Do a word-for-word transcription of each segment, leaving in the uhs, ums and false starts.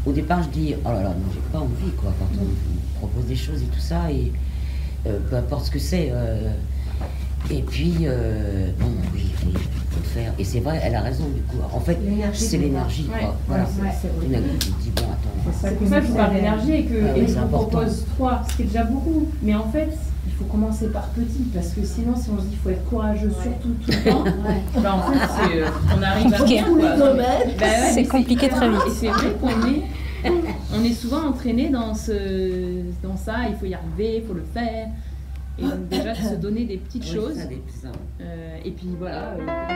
au départ, je dis, oh là là, non, j'ai pas envie, quoi, quand on me propose des choses et tout ça, et euh, peu importe ce que c'est. Euh, et puis, euh, bon, oui, oui, faut le faire. Et c'est vrai, elle a raison, du coup. En fait, c'est l'énergie, quoi. Ouais, voilà. ouais, Tout d'un coup, tu te dis, bon, attends. C'est pour ça que je vous parle d'énergie et que ah, oui, et je vous important. propose trois, ce qui est déjà beaucoup. Mais en fait, il faut commencer par petit, parce que sinon, si on se dit qu'il faut être courageux ouais. surtout tout le temps, ouais. bah, en fait, c'est, euh, on arrive à rien. Bah, ouais, c'est compliqué très vite. Et c'est vrai qu'on est, on est souvent entraîné dans, ce, dans ça, il faut y arriver, il faut le faire. Et donc déjà, de se donner des petites oui, choses. Ça, des petits euh, et puis voilà.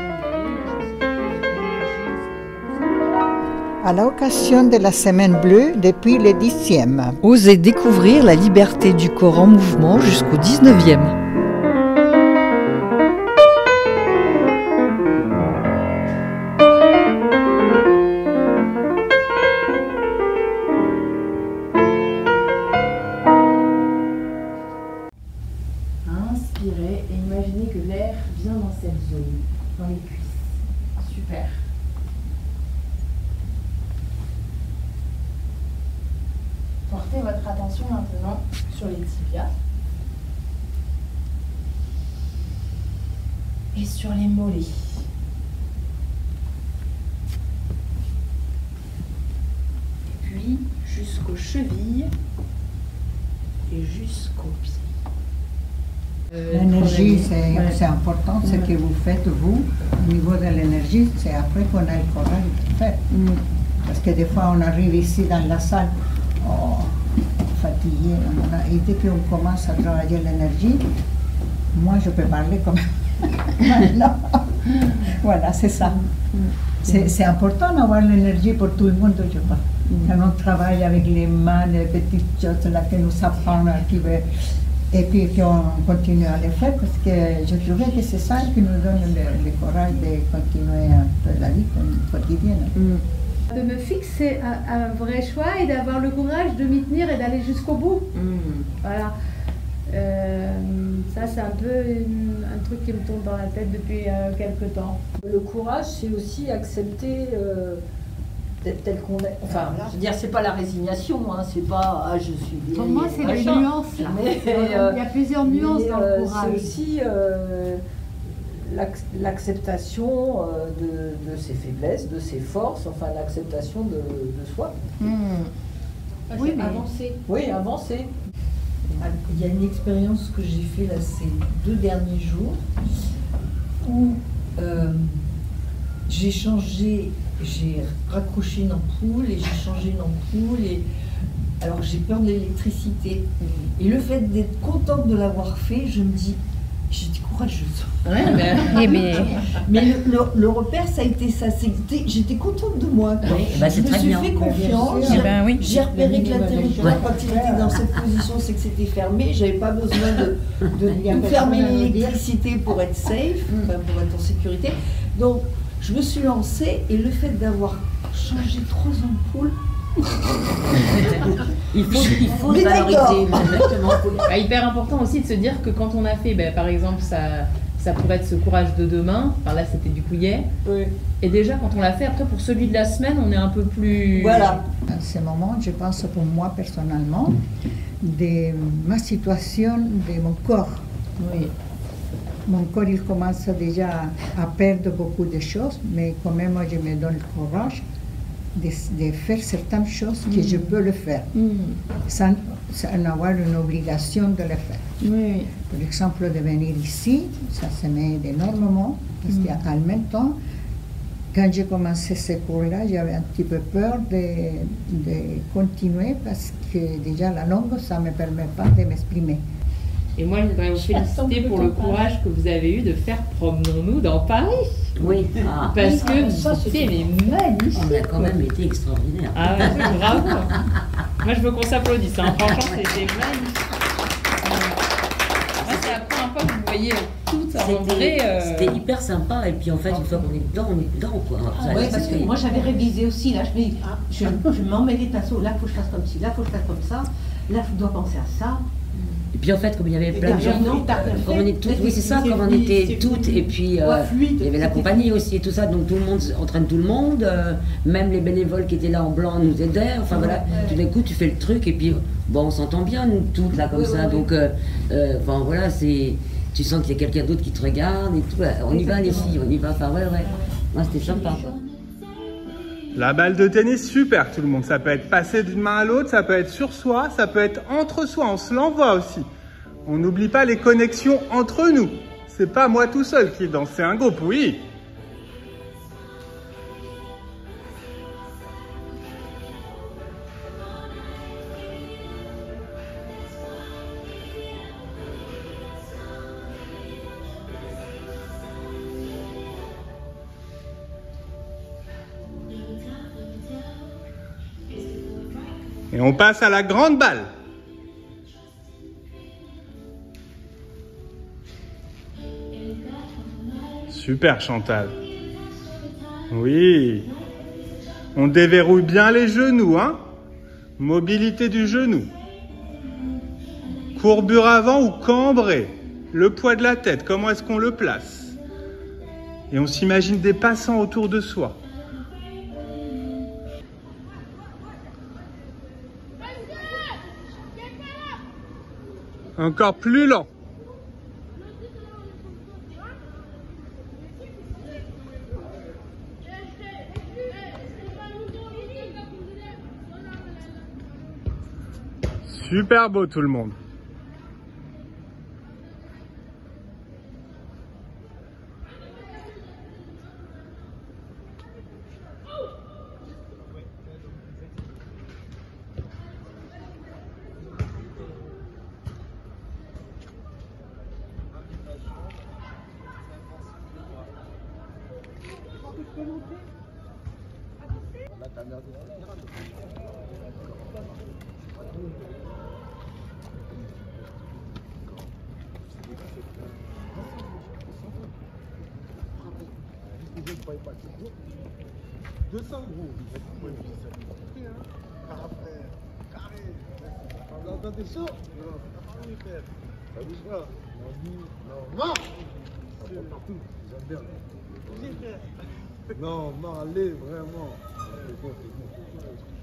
À l'occasion de la Semaine Bleue depuis le dixième. Osez découvrir la liberté du corps en mouvement jusqu'au dix-neuvième. Inspirez et imaginez que l'air vient dans cette zone, dans les cuisses. Super. Portez votre attention maintenant sur les tibias et sur les mollets. Et puis jusqu'aux chevilles et jusqu'aux pieds. Euh, l'énergie, c'est ouais. important, ce que vous faites vous. Au niveau de l'énergie, c'est après qu'on a le courage de faire. Mm. Parce que des fois, on arrive ici dans la salle, oh, fatigué. Et dès qu'on commence à travailler l'énergie, moi, je peux parler comme maintenant. Voilà, c'est ça. Mm. C'est important d'avoir l'énergie pour tout le monde, je pense. Mm. Quand on travaille avec les mains, les petites choses là que nous apprennent, qui veut. Et puis qu'on continue à le faire parce que je trouvais que c'est ça qui nous donne le, le courage de continuer un peu la vie quotidienne. Mm. De me fixer un, un vrai choix et d'avoir le courage de m'y tenir et d'aller jusqu'au bout. Mm. Voilà. Euh, ça, c'est un peu une, un truc qui me tourne dans la tête depuis euh, quelques temps. Le courage, c'est aussi accepter euh, tel qu'on est. Enfin, je veux dire, c'est pas la résignation, hein, c'est pas ah, je suis vieille. Pour moi, c'est les nuances. Là. Mais, euh, il y a plusieurs nuances mais, dans le courage. C'est aussi euh, l'acceptation euh, de, de ses faiblesses, de ses forces, enfin l'acceptation de, de soi. Mmh. Oui, mais avancer. Oui, avancer. Il y a une expérience que j'ai faite là ces deux derniers jours où euh, j'ai changé. J'ai raccroché une ampoule et j'ai changé une ampoule et alors j'ai peur de l'électricité et le fait d'être contente de l'avoir fait, je me dis j'étais courageuse. Ouais, mais, mais... mais le, le, le repère ça a été ça, j'étais contente de moi. Oui, bah je me suis bien. fait confiance, eh ben, oui. j'ai repéré que l'interrupteur ouais. quand il était dans cette position c'est que c'était fermé, j'avais pas besoin de, de, de fermer l'électricité pour être safe, enfin, pour être en sécurité. Donc je me suis lancée et le fait d'avoir changé trois ampoules. il faut, il faut valoriser. Exactement. Bah, hyper important aussi de se dire que quand on a fait, bah, par exemple, ça, ça pourrait être ce courage de demain. Enfin là, c'était du coup hier. Oui. Et déjà, quand on l'a fait, après pour celui de la semaine, on est un peu plus. Voilà. À ce moment, je pense pour moi personnellement, de ma situation, de mon corps. Oui. Mon corps, il commence déjà à perdre beaucoup de choses, mais quand même, moi, je me donne le courage de, de faire certaines choses que mm. je peux le faire, mm. sans, sans avoir une obligation de le faire. Oui. Par exemple, de venir ici, ça se m'aide énormément, parce mm. qu'en même temps, quand j'ai commencé ce cours-là, j'avais un petit peu peur de, de continuer, parce que déjà la langue, ça ne me permet pas de m'exprimer. Et moi, je voudrais vous féliciter pour le courage que vous avez eu de faire Promenons-nous dans Paris. Oui. Ah. Parce que c'était magnifique. On a quand même été extraordinaire. Ah ouais, bravo. Moi, je veux qu'on s'applaudisse. Hein. Franchement, c'était magnifique. Moi, c'est la première fois que vous voyez tout en vrai. Euh... C'était hyper sympa. Et puis, en fait, une fois qu'on est dedans, on est dedans, quoi. Ah, oui, parce que moi, j'avais révisé aussi. Là, je me dis, ah, je, je m'emmêlais de pinceau. Là, il faut que je fasse comme ci. Là, il faut que je fasse comme ça. Là, je dois penser à ça. Et puis en fait, comme il y avait plein de gens, comme on est toutes, oui c'est ça, comme on était toutes, et puis euh, il y avait la compagnie aussi et tout ça, donc tout le monde entraîne tout le monde, euh, même les bénévoles qui étaient là en blanc nous aidaient, enfin voilà, tout d'un coup tu fais le truc et puis bon on s'entend bien nous toutes là comme ça, donc euh, euh, enfin voilà, c'est, tu sens qu'il y a quelqu'un d'autre qui te regarde et tout, on y va les filles, on y va, enfin ouais ouais, moi c'était sympa quoi. La balle de tennis, super tout le monde. Ça peut être passé d'une main à l'autre, ça peut être sur soi, ça peut être entre soi, on se l'envoie aussi. On n'oublie pas les connexions entre nous. C'est pas moi tout seul qui danse, c'est un groupe, oui. Et on passe à la grande balle. Super Chantal. Oui. On déverrouille bien les genoux, hein. Mobilité du genou. Courbure avant ou cambrée. Le poids de la tête, comment est-ce qu'on le place? Et on s'imagine des passants autour de soi. Encore plus lent. Super beau tout le monde. deux cents gros. Carré. Dans tes sauts? Non, t'as pas envie de faire. Ça bouge pas. Non, non. Ça prend partout. J'aime bien. Non, non, allez, vraiment. C'est bon, c'est bon.